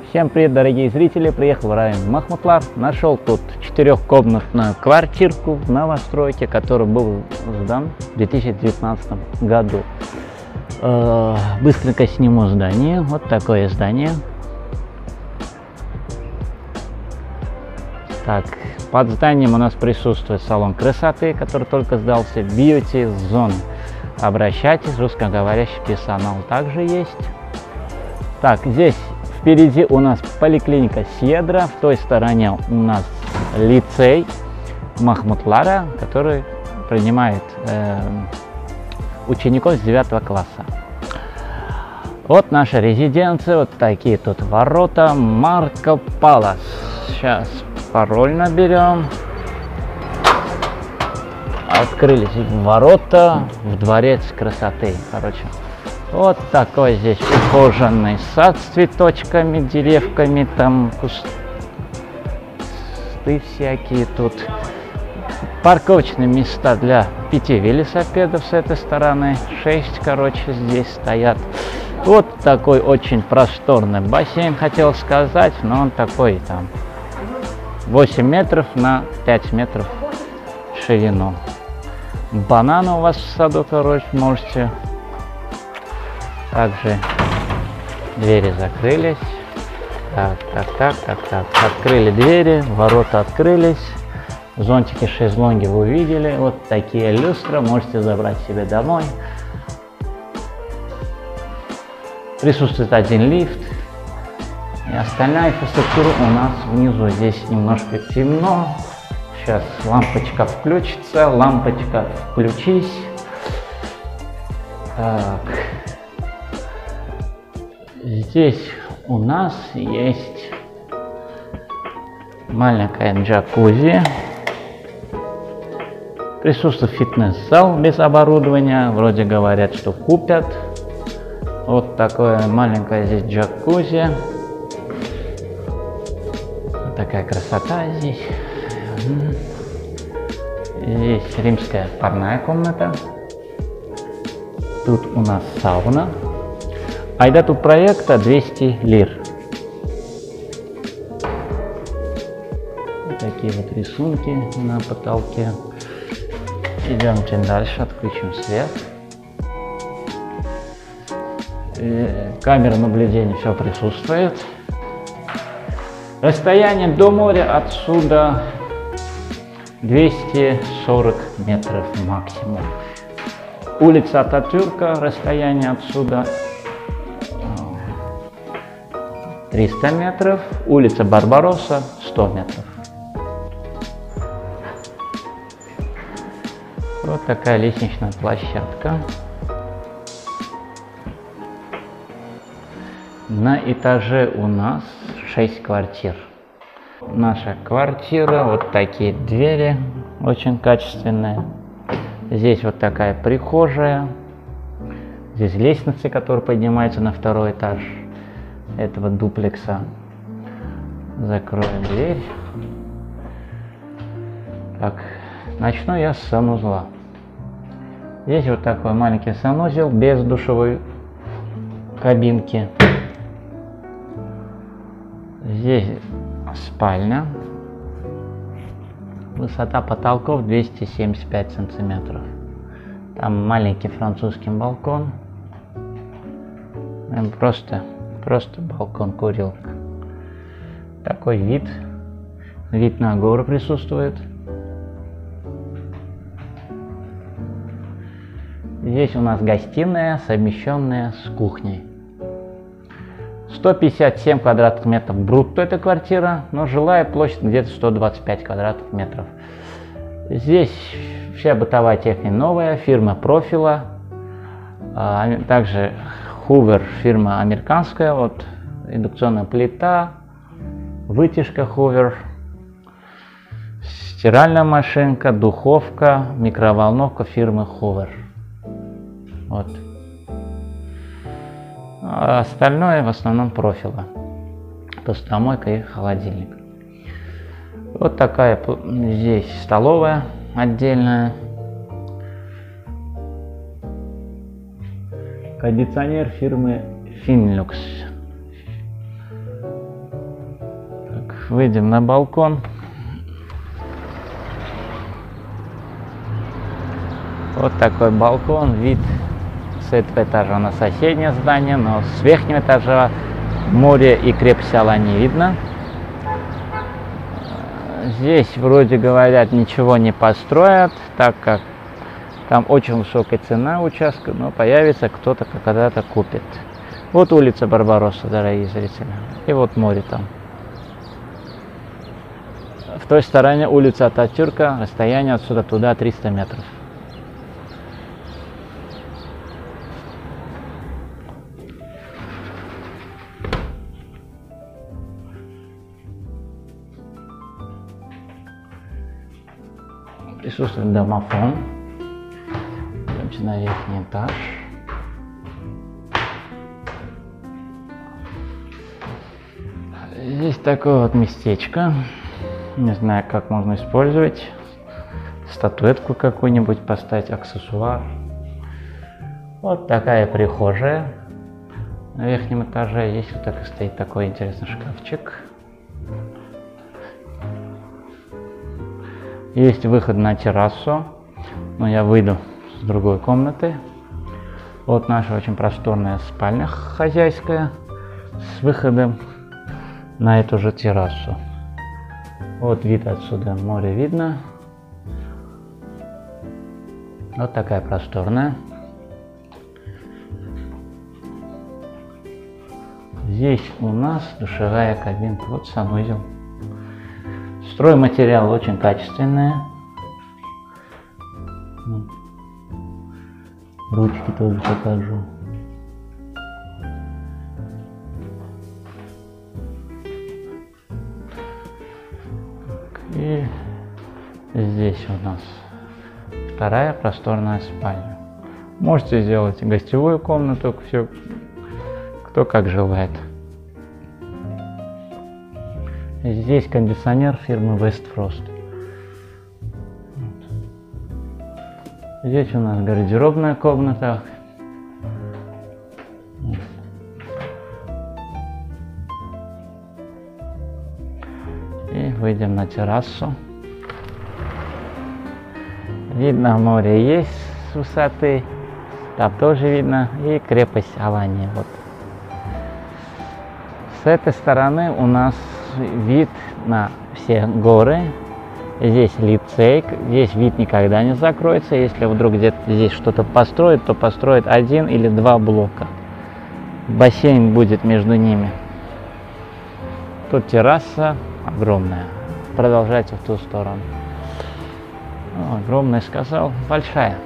Всем привет, дорогие зрители! Приехал в район Махмутлар, нашел тут 4-комнатную квартирку в новостройке, который был сдан в 2019 году. Быстренько сниму здание. Вот такое здание. Так, под зданием у нас присутствует салон красоты, который только сдался, бьюти-зона. Обращайтесь, русскоговорящий персонал также есть. Так, здесь впереди у нас поликлиника Седра, в той стороне у нас лицей Махмутлара, который принимает учеников с 9 класса. Вот наша резиденция, вот такие тут ворота, Марко Палас. Сейчас пароль наберем. Открылись ворота в дворец красоты, короче. Вот такой здесь ухоженный сад с цветочками, деревками, там кусты всякие тут. Парковочные места для 5 велосипедов с этой стороны, 6, короче, здесь стоят. Вот такой очень просторный бассейн, хотел сказать, но он такой там 8 метров на 5 метров в ширину. Бананы у вас в саду, короче, можете. Также двери закрылись. Так. Открыли двери, ворота открылись. Зонтики, шезлонги вы увидели. Вот такие люстры, можете забрать себе домой. Присутствует один лифт. И остальная инфраструктура у нас внизу. Здесь немножко темно. Сейчас лампочка включится. Лампочка, включись. Так. Здесь у нас есть маленькая джакузи. Присутствует фитнес-зал без оборудования. Вроде говорят, что купят. Вот такое маленькое здесь джакузи. Вот такая красота здесь. Здесь римская парная комната. Тут у нас сауна. Айдату проекта 200 лир. Вот такие вот рисунки на потолке. Идемте дальше, отключим свет. Камера наблюдения все присутствует. Расстояние до моря отсюда 240 метров максимум. Улица Ататюрка, расстояние отсюда 300 метров, улица Барбаросса 100 метров. Вот такая лестничная площадка. На этаже у нас 6 квартир. Наша квартира, вот такие двери, очень качественные. Здесь вот такая прихожая. Здесь лестница, которая поднимается на 2-й этаж этого дуплекса. Закроем дверь. Так, начну я с санузла. Здесь вот такой маленький санузел без душевой кабинки. Здесь спальня. Высота потолков 275 сантиметров. Там маленький французский балкон. Просто балкон, курилка. Такой вид. Вид на горы присутствует. Здесь у нас гостиная, совмещенная с кухней. 157 квадратных метров брутто эта квартира, но жилая площадь где-то 125 квадратных метров. Здесь вся бытовая техника новая, фирма Профила. Также Hoover, фирма американская, вот индукционная плита, вытяжка Hoover, стиральная машинка, духовка, микроволновка фирмы Hoover. Вот. А остальное в основном Профила. Посудомойка и холодильник. Вот такая здесь столовая отдельная. Кондиционер фирмы Finlux. выйдем на балкон. Вот такой балкон, вид с этого этажа на соседнее здание, но с верхнего этажа море и крепость Алань не видно. Здесь, вроде говорят, ничего не построят, так как там очень высокая цена участка, но появится кто-то когда-то купит. Вот улица Барбаросса, дорогие зрители, и вот море там. В той стороне улица Ататюрка, расстояние отсюда туда 300 метров. Присутствует домофон. Идемте на верхний этаж. Здесь такое вот местечко. Не знаю, как можно использовать. Статуэтку какую-нибудь поставить, аксессуар. Вот такая прихожая на верхнем этаже. Здесь вот так и стоит такой интересный шкафчик. Есть выход на террасу, но я выйду с другой комнаты. Вот наша очень просторная спальня хозяйская с выходом на эту же террасу. Вот вид отсюда, море видно. Вот такая просторная. Здесь у нас душевая кабинка, вот санузел. Стройматериал очень качественный. Ручки тоже покажу. И здесь у нас вторая просторная спальня. Можете сделать гостевую комнату, все, кто как желает. Здесь кондиционер фирмы Westfrost. Здесь у нас гардеробная комната. И выйдем на террасу. Видно, море есть с высоты. Там тоже видно. И крепость Аланьи. Вот. С этой стороны у нас вид на все горы. Здесь лицей, здесь вид никогда не закроется. Если вдруг где-то здесь что-то построят, то построят один или два блока. Бассейн будет между ними. Тут терраса огромная. Продолжайте в ту сторону. Огромная, сказал, большая.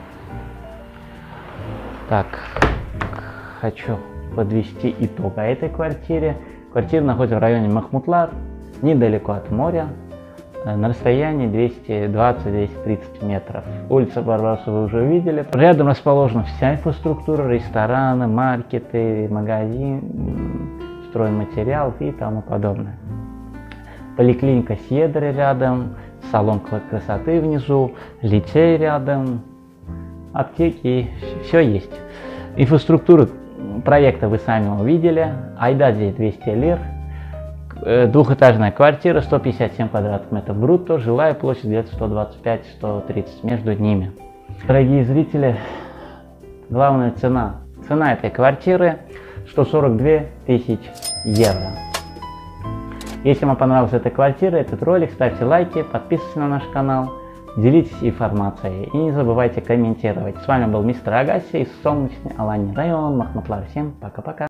Так, хочу подвести итог о этой квартире. Квартира находится в районе Махмутлар, недалеко от моря, на расстоянии 220-230 метров. Улица Барбаросса вы уже видели. Рядом расположена вся инфраструктура, рестораны, маркеты, магазин, стройматериал и тому подобное. Поликлиника Седры рядом, салон красоты внизу, лицей рядом, аптеки, все есть. Инфраструктура проекта вы сами увидели. Айда здесь 200 лир. Двухэтажная квартира, 157 квадратных метров брутто, жилая площадь где-то 125-130 между ними. Дорогие зрители, главная цена. Цена этой квартиры 142 тысячи евро. Если вам понравилась эта квартира, этот ролик, ставьте лайки, подписывайтесь на наш канал, делитесь информацией и не забывайте комментировать. С вами был мистер Агаси из солнечной Аланьи район, Махмутлар. Всем пока-пока.